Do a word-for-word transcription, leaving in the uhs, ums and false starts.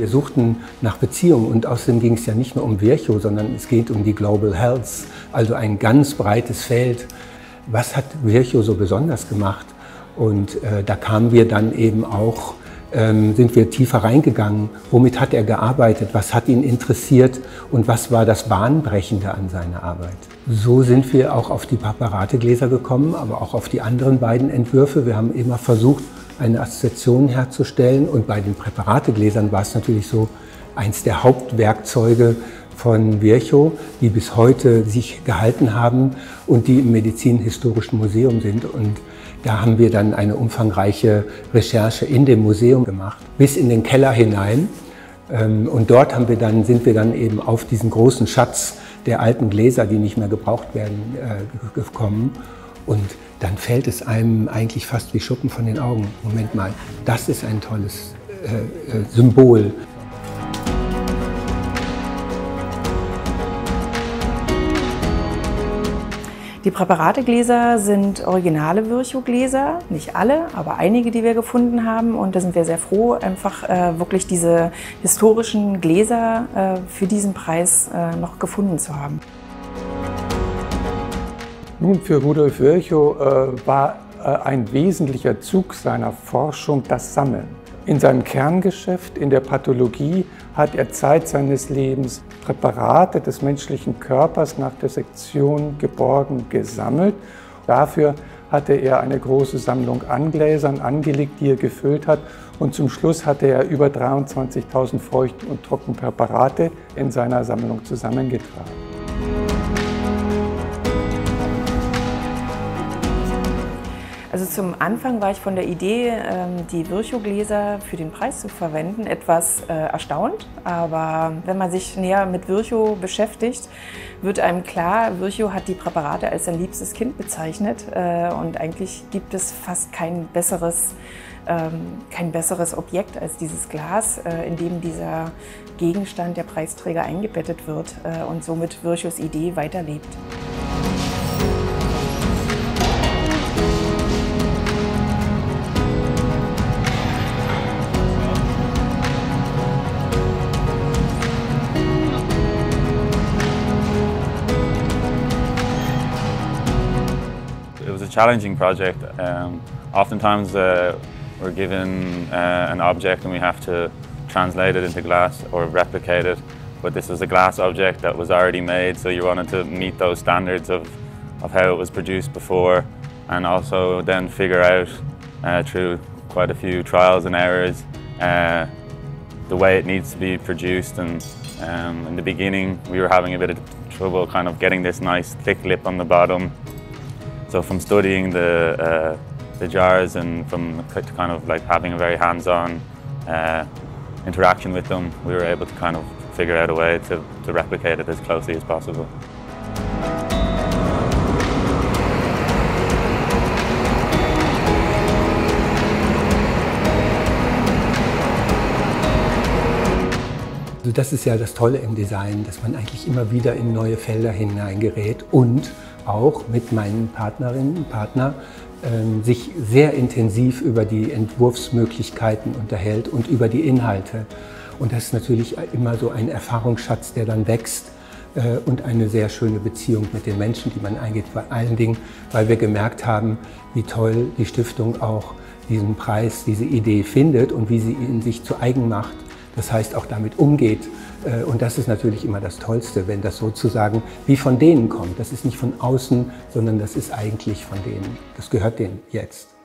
wir suchten nach Beziehungen und außerdem ging es ja nicht nur um Virchow, sondern es geht um die Global Health, also ein ganz breites Feld. Was hat Virchow so besonders gemacht? Und äh, da kamen wir dann eben auch, ähm, sind wir tiefer reingegangen. Womit hat er gearbeitet? Was hat ihn interessiert? Und was war das Bahnbrechende an seiner Arbeit? So sind wir auch auf die Papparategläser gekommen, aber auch auf die anderen beiden Entwürfe. Wir haben immer versucht, eine Assoziation herzustellen. Und bei den Präparategläsern war es natürlich so, eins der Hauptwerkzeuge von Virchow, die bis heute sich gehalten haben und die im Medizinhistorischen Museum sind. Und da haben wir dann eine umfangreiche Recherche in dem Museum gemacht, bis in den Keller hinein. Und dort haben wir dann, sind wir dann eben auf diesen großen Schatz der alten Gläser, die nicht mehr gebraucht werden, gekommen. Und dann fällt es einem eigentlich fast wie Schuppen von den Augen. Moment mal, das ist ein tolles äh, Symbol. Die Präparategläser sind originale Virchow-Gläser, nicht alle, aber einige, die wir gefunden haben. Und da sind wir sehr froh, einfach äh, wirklich diese historischen Gläser äh, für diesen Preis äh, noch gefunden zu haben. Nun, für Rudolf Virchow äh, war äh, ein wesentlicher Zug seiner Forschung das Sammeln. In seinem Kerngeschäft, in der Pathologie, hat er Zeit seines Lebens Präparate des menschlichen Körpers nach Dissektion geborgen gesammelt. Dafür hatte er eine große Sammlung an Gläsern angelegt, die er gefüllt hat. Und zum Schluss hatte er über dreiundzwanzigtausend Feucht- und Trockenpräparate in seiner Sammlung zusammengetragen. Also zum Anfang war ich von der Idee, die Virchow-Gläser für den Preis zu verwenden, etwas erstaunt. Aber wenn man sich näher mit Virchow beschäftigt, wird einem klar, Virchow hat die Präparate als sein liebstes Kind bezeichnet. Und eigentlich gibt es fast kein besseres, kein besseres Objekt als dieses Glas, in dem dieser Gegenstand der Preisträger eingebettet wird und somit Virchows Idee weiterlebt. It was a challenging project. Um, oftentimes uh, we're given uh, an object and we have to translate it into glass or replicate it. But this was a glass object that was already made, so you wanted to meet those standards of, of how it was produced before, and also then figure out uh, through quite a few trials and errors uh, the way it needs to be produced. And um, in the beginning we were having a bit of trouble kind of getting this nice thick lip on the bottom. So from studying the, uh, the jars and from kind of like having a very hands-on uh, interaction with them, we were able to kind of figure out a way to, to replicate it as closely as possible. Also das ist ja das Tolle im Design, dass man eigentlich immer wieder in neue Felder hineingerät und auch mit meinen Partnerinnen und Partnern äh, sich sehr intensiv über die Entwurfsmöglichkeiten unterhält und über die Inhalte. Und das ist natürlich immer so ein Erfahrungsschatz, der dann wächst äh, und eine sehr schöne Beziehung mit den Menschen, die man eingeht. Vor allen Dingen, weil wir gemerkt haben, wie toll die Stiftung auch diesen Preis, diese Idee findet und wie sie ihn sich zu eigen macht. Das heißt, auch damit umgeht. Und das ist natürlich immer das Tollste, wenn das sozusagen wie von denen kommt. Das ist nicht von außen, sondern das ist eigentlich von denen. Das gehört denen jetzt.